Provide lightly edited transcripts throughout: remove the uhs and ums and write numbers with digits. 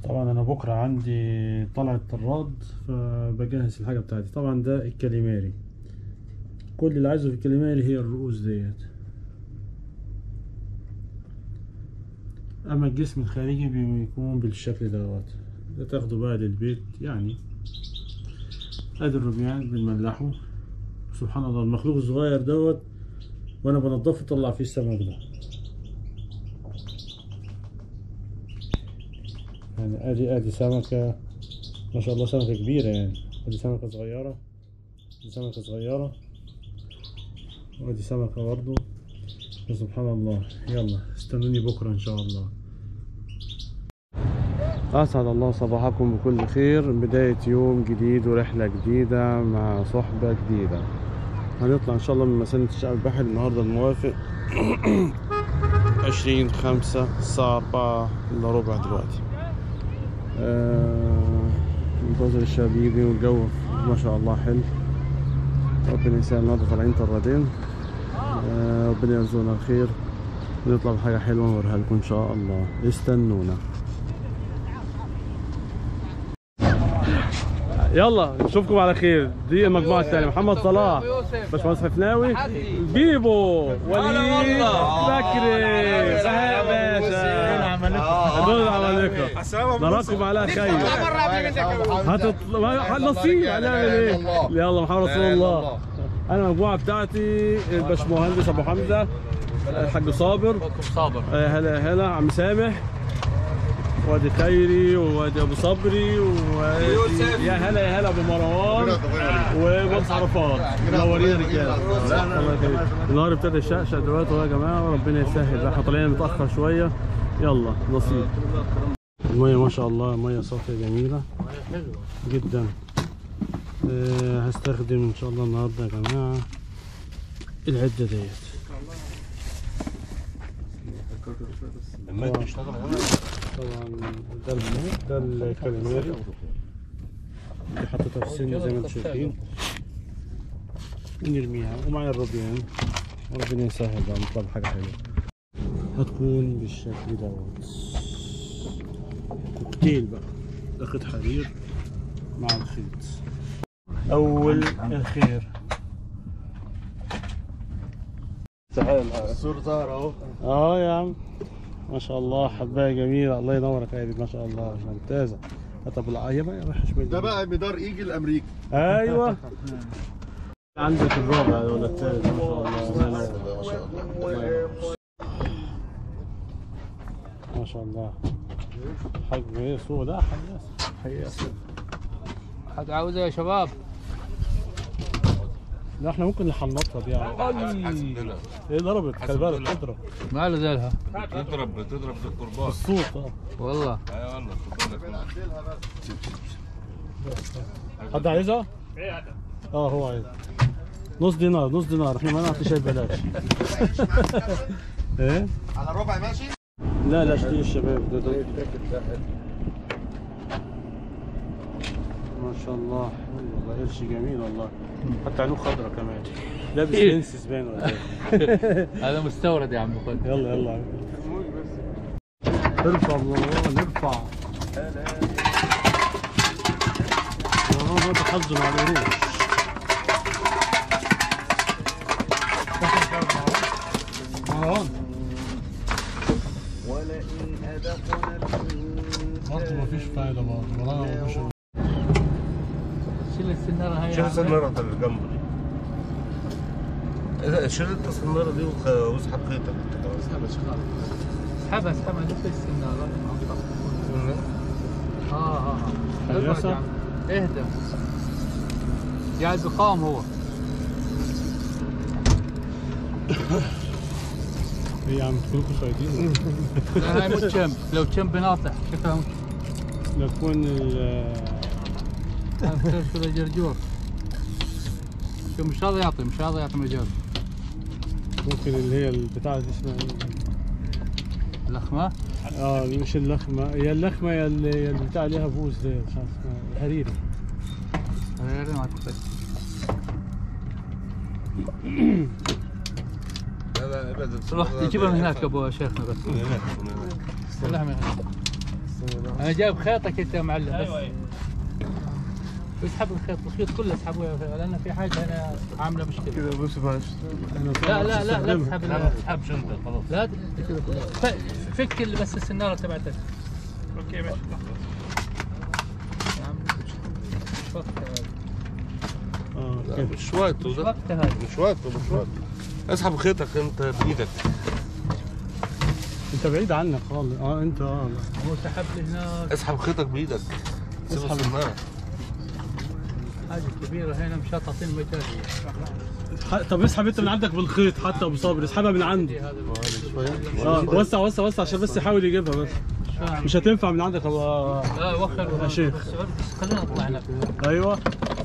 طبعا انا بكره عندي طلعة طراد، فبجهز الحاجه بتاعتي. طبعا ده الكاليماري، كل اللي عايزه في الكاليماري هي الرؤوس ديت. اما الجسم الخارجي بيكون بالشكل دوت، ده تاخده بقى للبيت يعني. ادي الروبيان بنملحه. سبحان الله، المخلوق الصغير دوت وانا بنضفه طلع فيه السمك ده. يعني ادي سمكة ما شاء الله، سمكة كبيرة يعني. ادي سمكة صغيرة، دي سمكة صغيرة، وادي سمكة برضو. سبحان الله. يلا استنوني بكرة ان شاء الله. اسعد الله صباحكم بكل خير، بداية يوم جديد ورحلة جديدة مع صحبة جديدة. هنطلع ان شاء الله من مسافة الشعب البحري النهاردة الموافق 20/5 الساعة 4:15 دلوقتي. منتظر الشباب يجي والجو ما شاء الله حلو. ربنا يسهل. النهارده طالعين طرادين، ربنا يرزقنا الخير ونطلع بحاجة حلوة نوريها لكم ان شاء الله. استنونا. يلا نشوفكم على خير. دي المجموعة الثانية: محمد صلاح، باشمهندس حفناوي، بيبو، وليد، بكري، يا باشا. دول عملكم نراكم على خير. نصيب هنعمل ايه؟ يلا محمد رسول الله. انا المجموعة بتاعتي الباشمهندس ابو حمزة، الحاج صابر، هلا هلا عم سامح، وادي خيري، وادي ابو صبري، وادي يا هلا ابو مروان، وبص عرفات. منورين رجاله. الله يخليك. النهار ابتدى الشقشق دلوقتي يا جماعه، ربنا يسهل. احنا طالعين متاخر شويه، يلا نصيب. الميه ما شاء الله ميه صافيه جميله جدا. هستخدم ان شاء الله النهارده يا جماعه العده ديت. طبعا ده الكاليماري اللي حطيتها في السن زي ما انتم شايفين، ونرميها. ومعايا الروبيان، وربنا يسهل بقى نطلع بحاجه حلوه. هتكون بالشكل دوت كوكتيل بقى، ده خيط حرير مع الخيط. اول الخير تعال الصور ظاهره اهو. يا عم ما شاء الله، حبايه جميله. الله ينورك يا ايدي، ما شاء الله ممتازه. طب العيبه يا رايح شمال ده بقى مدار ايجي الامريكي. ايوه. عندك الرابع ولا الثالث؟ ما شاء الله ما شاء الله ما شاء الله. حجم ايه صوره ده؟ حقيقة حد عاوزها يا شباب؟ لا احنا ممكن نحنطها دي يعني. ايه ضربت؟ خلي بالك تضرب. ما له زالها. بتضرب في القربان الصوت. والله. اي والله خد بالك. حد عايزها؟ هو عايز نص دينار. احنا ما نعطي شيء ببلاش. ايه؟ على ربع ماشي؟ لا اشتري الشباب ده. ما شاء الله والله قرش جميل والله. حتى عينه خضرا كمان. لابس لينسز باين ولا ايه؟ هذا مستورد يا عم. خد يلا عم. ارفع نرفع. ما تحزن على القروش. مروان ولئن أذقنا برضه مفيش فايدة. برضه شيل السنارة هاي. شيل السنارة اللي جنبه دي. شيل انت السنارة دي واسحب خيطك. اسحبها لف السنارة. خليصة. اهدى. قاعد بقام هو. ايه يا عم كلكم صايدين؟ لا هاي مش جنب، لو جنب بناطح شكلها مش. لو تكون شو الجرجور. شو مش راضي يعطي مجال. ممكن اللي هي البتاعة دي اسمها ايه؟ اللخمة؟ مش اللخمة، هي اللخمة يا البتاع ليها بوز دي، مش عارف اسمها الهريري. الهريري ما اعتقد. لا ابعد. روح تجيبها من هناك ابو شيخنا بس. اللحمة هناك. انا جايب خيطك انت يا معلم بس. اسحب الخيط كله اسحبه لان في حاجه هنا عامله مشكله. كده بص معلش. لا تسحب لا ما تسحبش انت خلاص. لا كده كله. فك بس السناره تبعتك. اوكي ماشي. يا عم مش وقتها هذا. كده مش وقته مش ده. وقتها هذا. مش وقته. اسحب خيطك انت بايدك. انت بعيد عنك خالص. انت هو سحب لي هناك. اسحب خيطك بايدك. سيب السناره. حاجه كبيره هنا مش هتعطيني مجال. طب اسحب انت من عندك بالخيط حتى ابو صابر، اسحبها من عنده. وسع عشان بس يحاول يجيبها بس. مش هتنفع من عندك لا وخر يا شيخ. خلينا نطلع هناك. ايوه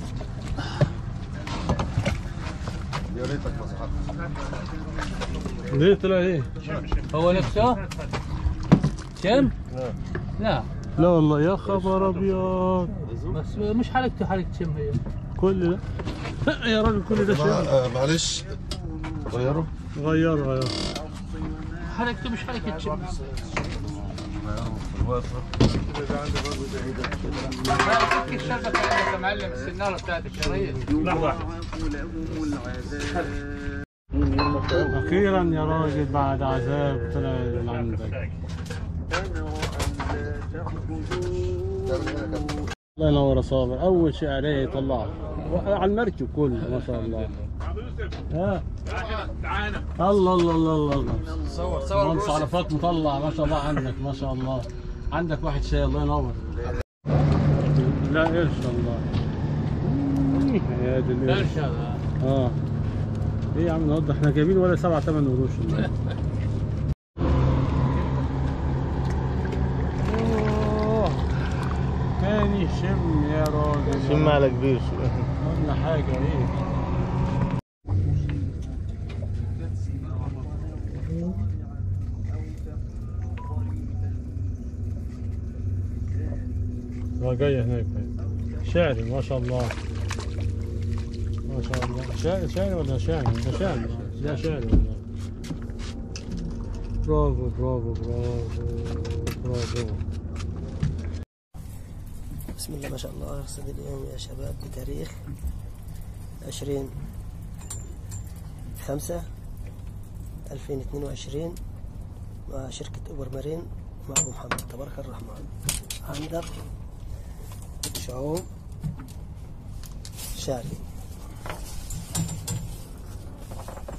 يا ريتك ما سحبت. ليه طلع ايه؟ هو نفسه؟ شم؟ لا لا والله يا خبر ابيض. بس مش حركته حركة شم هي. كل ده يا راجل كل ده شم. معلش غيره. غير حركته مش حركة شم. فك الشبكة عندك يا معلم السنارة بتاعتك يا ريس. لحظة. أخيرا يا راجل بعد عذاب طلع من عندك. الله ينور يا صابر، أول شيء عليه يطلعه على المركب كله ما شاء الله. ها الله الله الله الله الله. صور منص على فاط مطلع ما شاء الله عنك ما شاء الله. عندك واحد شاي الله ينور. لا قرش الله. يا دي قرش هذا. ايه يا عم النهارده احنا جايبين ولا 7 8 قروش والله. تاني شم يا راجل. شم على كبير شويه. قلنا حاجه ايه. جايه هناك شعري ما شاء الله. ما شاء الله. شعري ولا شاعر؟ ده شعري. ده شعري والله. برافو برافو برافو برافو. بسم الله ما شاء الله. رصيد اليوم يا شباب بتاريخ 20/5/2022 مع شركة أوبر مارين مع أبو محمد تبارك الرحمن. عندك شعوم شعري